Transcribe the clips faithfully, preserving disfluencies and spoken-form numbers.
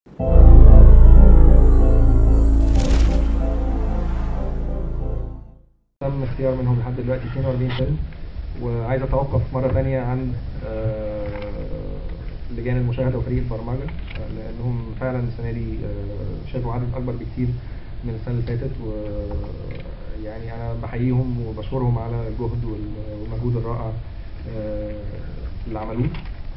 تم اختيار منهم لحد دلوقتي اثنين وأربعين فيلم، وعايز اتوقف مره ثانيه عن لجان المشاهده وفريق البرمجه، لانهم فعلا السنه دي شافوا عدد اكبر بكتير من السنه اللي فاتت، ويعني انا بحييهم وبشكرهم على الجهد والمجهود الرائع اللي عملوه.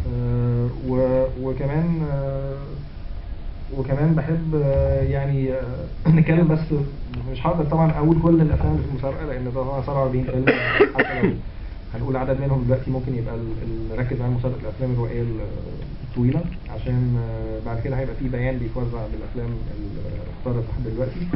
وكمان وكمان بحب يعني نتكلم، بس مش هقدر طبعا اقول كل الافلام اللي في المسابقه لان طبعا سبعة وأربعين فيلم، حتى لو هنقول عدد منهم دلوقتي ممكن يبقى نركز على مسابقه الافلام الروائيه الطويله، عشان بعد كده هيبقى في بيان بيتوزع بالافلام اللي اختارت لحد دلوقتي.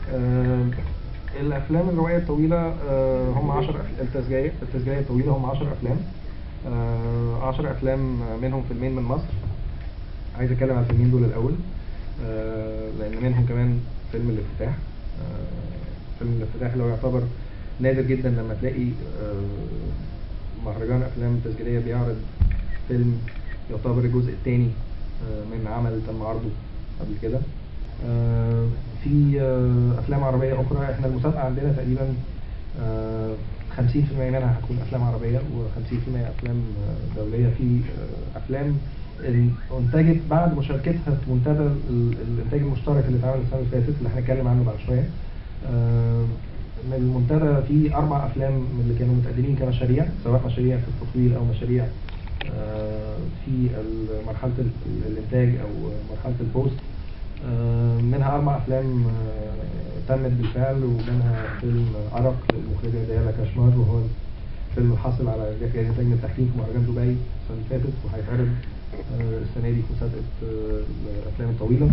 الافلام الروائيه الطويله هم عشرة، التسجيليه التسجيليه الطويله هم عشرة افلام، عشرة افلام منهم فيلمين من مصر. عايز اتكلم على الفيلمين دول الاول، آه لان منهم كمان فيلم الافتتاح. آه فيلم الافتتاح اللي هو يعتبر نادر جدا لما تلاقي آه مهرجان افلام تسجيليه بيعرض فيلم يعتبر الجزء الثاني آه من عمل تم عرضه قبل كده. آه في آه افلام عربيه اخرى. احنا المسابقه عندنا تقريبا آه خمسين في المية منها هتكون افلام عربيه وخمسين في المية افلام دوليه. في آه افلام انتجت بعد مشاركتها في منتدى الانتاج المشترك اللي اتعمل السنه اللي فاتت اللي هنتكلم عنه بعد شويه. من المنتدى في اربع افلام من اللي كانوا متقدمين كمشاريع، سواء مشاريع في التصوير او مشاريع في مرحله الانتاج او مرحله البوست. منها اربع افلام تمت بالفعل، ومنها فيلم ارق للمخرجه ديالا كاشمار، وهو فيلم حاصل على جائزه لجنه التحكيم في مهرجان دبي السنه اللي فاتت، وهيتعرض السنه دي في مسابقه الافلام الطويله.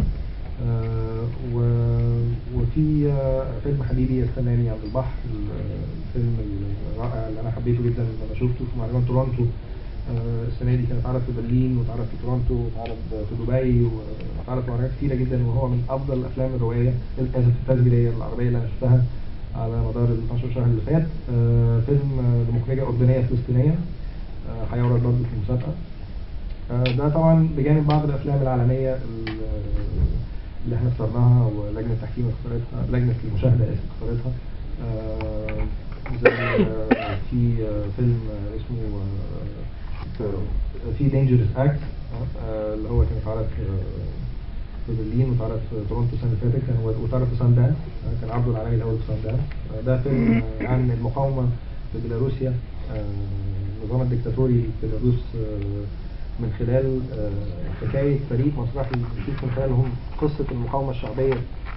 وفي فيلم حبيبي يستناني عند البحر، الفيلم الرائع اللي انا حبيته جدا لما شفته في مهرجان تورونتو السنه دي. كان اتعرض في برلين واتعرض في تورونتو واتعرض في دبي واتعرض في مهرجانات كتيره جدا، وهو من افضل الافلام الروائيه التسجيليه العربيه اللي انا شفتها على مدار ال اثناشر شهر اللي فات. فيلم لمخرجه اردنيه فلسطينيه هيعرض برضه في المسابقه. ده طبعا بجانب بعض الافلام العالميه اللي احنا اخترناها ولجنه التحكيم اختارتها، لجنه المشاهده اسف اختارتها. زي في فيلم اسمه في دينجرس اكت اللي هو كان اتعرض في برلين واتعرض في تورونتو السنه اللي فاتت، كان واتعرض في سان دانس، كان عرضه العالمي الاول في سان دانس. ده فيلم عن المقاومه في بيلاروسيا، النظام الدكتاتوري في بيلاروس، من خلال حكايه فريق مسرحي بيشوف من خلالهم قصه المقاومه الشعبيه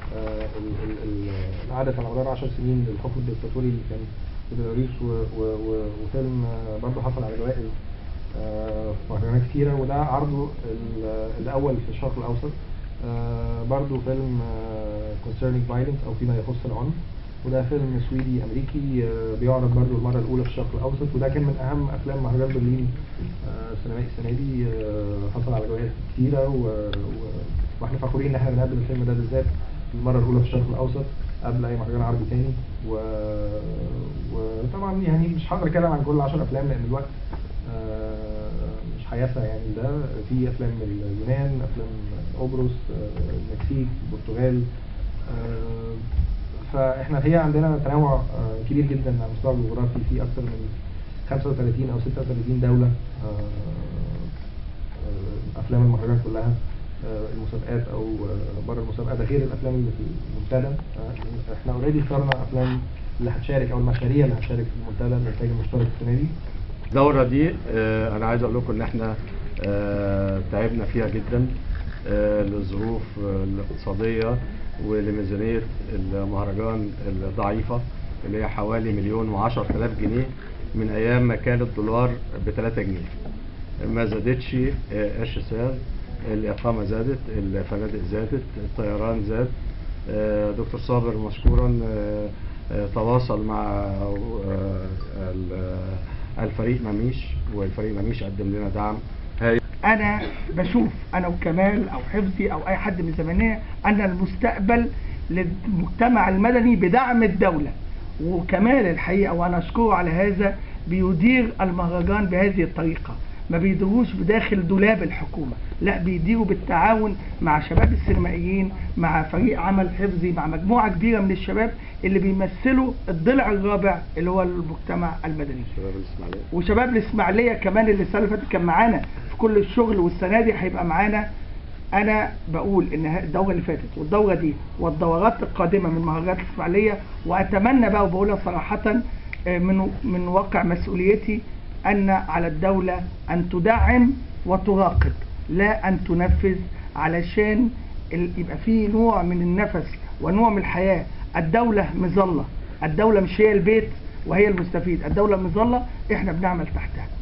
اللي قعدت على مدار عشر سنين للحكم الدكتاتوري اللي كان في بيلاروس. وفيلم برضه حصل على جوائز في مهرجانات كتيره، وده عرضه الاول في الشرق الاوسط. برضه فيلم concerning violence او فيما يخص العنف، وده فيلم سويدي امريكي بيعرض برضه المره الاولى في الشرق الاوسط، وده كان من اهم افلام مهرجان برلين السينمائي السنه دي. حصل على جوائز كتيره، واحنا فخورين ان احنا بنقدم الفيلم ده بالذات المره الاولى في الشرق الاوسط قبل اي مهرجان عربي تاني. وطبعا يعني مش هقدر اتكلم عن كل عشر افلام لان الوقت مش هيسع يعني. ده في افلام من اليونان، افلام قبرص، المكسيك، البرتغال. فاحنا هي عندنا تنوع كبير جدا على المستوى الجغرافي، في اكثر من خمسة وثلاثين او ستة وثلاثين دوله افلام المهرجان كلها، المسابقات او بره المسابقه، ده غير الافلام اللي في المنتدى. احنا اوريدي اخترنا افلام اللي هتشارك او المشاريع اللي هتشارك في المنتدى الانتاج المشترك السنه دي. الدوره دي انا عايز اقول لكم ان احنا تعبنا فيها جدا للظروف الاقتصاديه ولميزانيه المهرجان الضعيفه اللي هي حوالي مليون وعشر تلاف جنيه من ايام ما كان الدولار بثلاثة جنيه. ما زادتش قرش سعر، الاقامه زادت، الفنادق زادت، الطيران زاد. دكتور صابر مشكورا تواصل مع الفريق مميش، والفريق مميش قدم لنا دعم. انا بشوف انا وكمال او حفظي او اي حد من زمانيه ان المستقبل للمجتمع المدني بدعم الدوله، وكمال الحقيقه وانا اشكره على هذا بيدير المهرجان بهذه الطريقه. ما بيديروش بداخل دولاب الحكومة، لا بيديروا بالتعاون مع شباب السينمائيين، مع فريق عمل حفظي، مع مجموعة كبيرة من الشباب اللي بيمثلوا الضلع الرابع اللي هو المجتمع المدني. شباب الإسماعيلية وشباب الإسماعيلية كمان اللي السنة اللي فاتت كان معانا في كل الشغل، والسنة دي هيبقى معانا. أنا بقول إن الدورة اللي فاتت والدورة دي والدورات القادمة من مهرجانات الإسماعيلية، وأتمنى بقى وبقولها صراحة من من واقع مسؤوليتي أن على الدولة أن تدعم وتراقب لا أن تنفذ، علشان يبقى فيه نوع من النفس ونوع من الحياة. الدولة مظلة، الدولة مش هي البيت وهي المستفيد، الدولة مظلة احنا بنعمل تحتها.